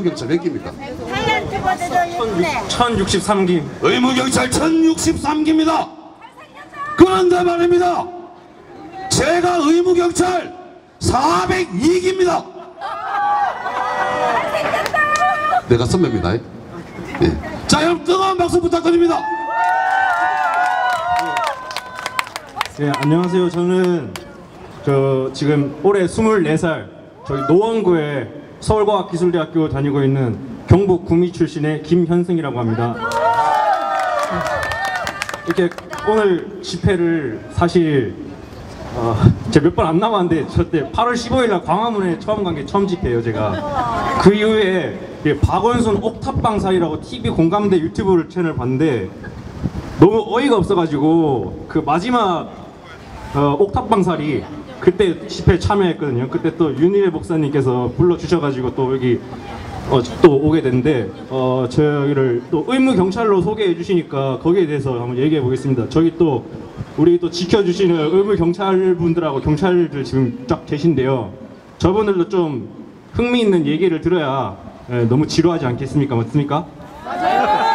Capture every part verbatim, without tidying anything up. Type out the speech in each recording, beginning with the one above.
의무경찰 몇 기입니까? 천육십삼 기. 의무경찰 천육십삼 기입니다. 그런데 말입니다. 제가 의무경찰 사백이 기입니다. 내가 선배입니다. 예. 자, 여러분 뜨거운 박수 부탁드립니다. 네, 안녕하세요. 저는 저 지금 올해 스물네 살 저희 노원구에 서울과학기술대학교 다니고 있는 경북 구미 출신의 김현승이라고 합니다. 이렇게 오늘 집회를 사실 어, 제가 몇 번 안 나왔는데 저때 팔월 십오일 날 광화문에 처음 간 게 처음 집회예요. 제가 그 이후에 박원순 옥탑방살이라고 티비 공감대 유튜브 채널 봤는데 너무 어이가 없어가지고 그 마지막 어, 옥탑방살이 그때 집회에 참여했거든요. 그때 또 윤희래 목사님께서 불러주셔가지고 또 여기 어, 또 오게 됐는데 어, 저희를 또 의무경찰로 소개해 주시니까 거기에 대해서 한번 얘기해 보겠습니다. 저기 또 우리 또 지켜주시는 의무경찰분들하고 경찰들 지금 쫙 계신데요. 저분들도 좀 흥미있는 얘기를 들어야 예, 너무 지루하지 않겠습니까? 맞습니까? 맞아요!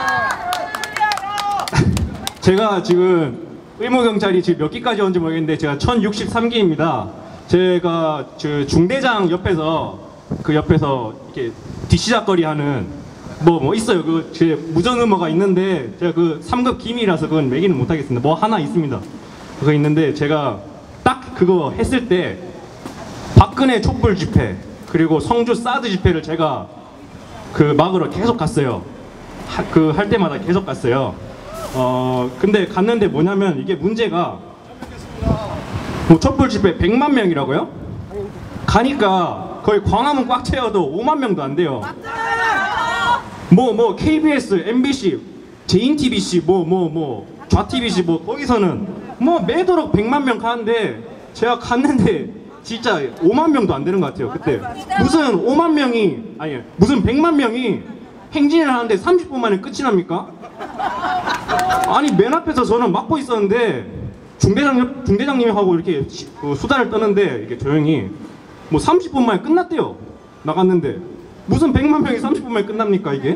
제가 지금 의무경찰이 지금 몇 기까지 온지 모르겠는데 제가 천육십삼 기입니다. 제가 저 중대장 옆에서 그 옆에서 이렇게 뒤시작거리 하는 뭐 뭐 있어요. 그 제 무전음어가 있는데 제가 그 삼 급 기밀이라서 그건 매기는 못하겠습니다. 뭐 하나 있습니다. 그거 있는데 제가 딱 그거 했을 때 박근혜 촛불 집회 그리고 성주 사드 집회를 제가 그 막으러 계속 갔어요. 그 할 때마다 계속 갔어요. 어 근데 갔는데 뭐냐면 이게 문제가 뭐 촛불 집회 백만 명이라고요? 가니까 거의 광화문 꽉 채워도 오만 명도 안 돼요. 뭐 뭐 케이비에스, 엠비씨, 제인티비씨, 뭐 뭐 뭐 좌티비씨 뭐 거기서는 뭐 매도록 백만 명 가는데 제가 갔는데 진짜 오만 명도 안 되는 것 같아요. 그때 무슨 오만 명이 아니 무슨 백만 명이 행진을 하는데 삼십 분 만에 끝이 납니까? 아니 맨 앞에서 저는 막고 있었는데 중대장 중대장님하고 이렇게 수다를 떠는데 이게 조용히 뭐 삼십 분 만에 끝났대요. 나갔는데 무슨 백만 명이 삼십 분 만에 끝납니까 이게?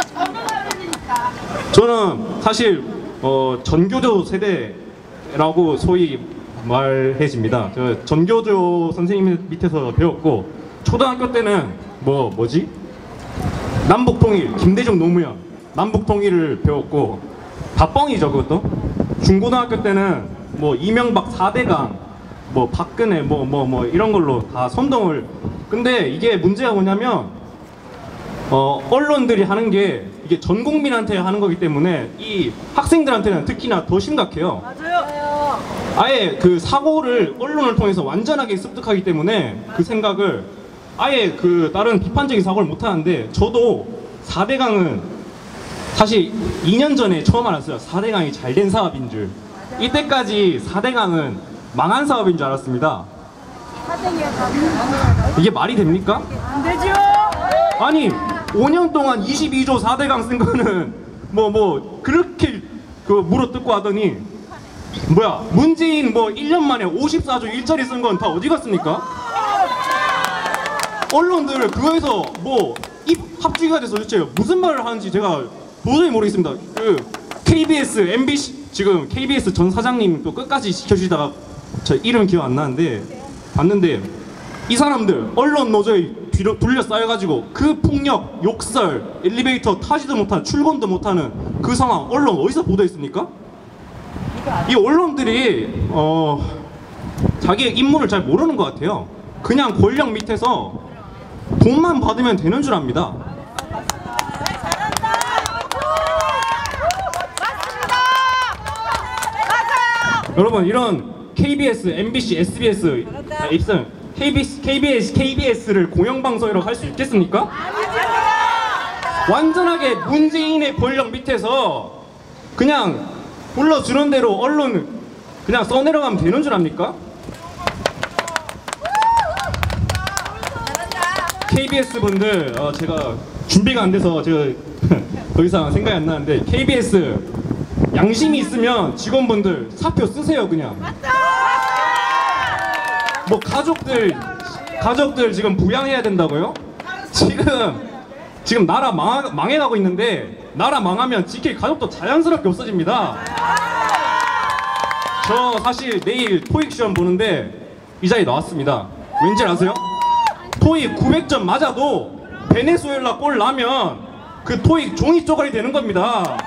저는 사실 어, 전교조 세대라고 소위 말해집니다. 저 전교조 선생님 밑에서 배웠고 초등학교 때는 뭐 뭐지? 남북통일, 김대중 노무현 남북통일을 배웠고 다 뻥이죠 그것도. 중고등학교 때는 뭐 이명박 사대강 뭐 박근혜 뭐 뭐 뭐 이런 걸로 다 선동을. 근데 이게 문제가 뭐냐면 어 언론들이 하는 게 이게 전 국민한테 하는 거기 때문에 이 학생들한테는 특히나 더 심각해요. 맞아요. 아예 그 사고를 언론을 통해서 완전하게 습득하기 때문에 그 생각을 아예 그 다른 비판적인 사고를 못 하는데 저도 사대강은 사실 이 년 전에 처음 알았어요. 사대강이 잘된 사업인 줄. 이때까지 사대강은 망한 사업인 줄 알았습니다. 이게 말이 됩니까? 안 되죠. 아니 오 년 동안 이십이조 사대강 쓴 거는 뭐 뭐 그렇게 그 물어뜯고 하더니 뭐야 문재인 뭐 일 년 만에 오십사조 일자리 쓴 건 다 어디 갔습니까? 언론들 그거에서 뭐 입 합주기가 돼서 도대체 무슨 말을 하는지 제가 도저히 모르겠습니다. 그 케이비에스, 엠비씨 지금 케이비에스 전 사장님 또 끝까지 지켜주시다가 저 이름 기억 안 나는데 봤는데 이 사람들 언론 노조에 뒤로 둘러싸여가지고 그 폭력, 욕설, 엘리베이터 타지도 못한 출근도 못하는 그 상황 언론 어디서 보도했습니까? 이 언론들이 어 자기의 임무를 잘 모르는 것 같아요. 그냥 권력 밑에서 돈만 받으면 되는 줄 압니다. 여러분 이런 케이비에스, 엠비씨, 에스비에스 아, 입선 케이비에스, 케이비에스, 케이비에스를 공영방송이라고 할 수 있겠습니까? 완전하게 문재인의 권력 밑에서 그냥 불러주는 대로 언론을 그냥 써내려가면 되는 줄 압니까? 케이비에스 분들 어, 제가 준비가 안 돼서 제가 더 이상 생각이 안 나는데 케이비에스 양심이 있으면 직원분들 사표 쓰세요 그냥. 뭐 가족들 가족들 지금 부양해야 된다고요? 지금 지금 나라 망하, 망해가고 있는데 나라 망하면 지킬 가족도 자연스럽게 없어집니다. 저 사실 내일 토익 시험 보는데 이 자리에 나왔습니다. 왠지 아세요? 토익 구백 점 맞아도 베네수엘라 골 나면 그 토익 종이 쪼가리 되는 겁니다.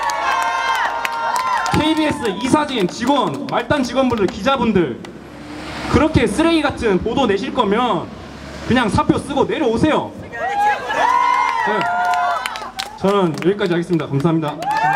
케이비에스 이사진 직원, 말단 직원분들, 기자분들 그렇게 쓰레기 같은 보도 내실 거면 그냥 사표 쓰고 내려오세요. 네. 저는 여기까지 하겠습니다. 감사합니다.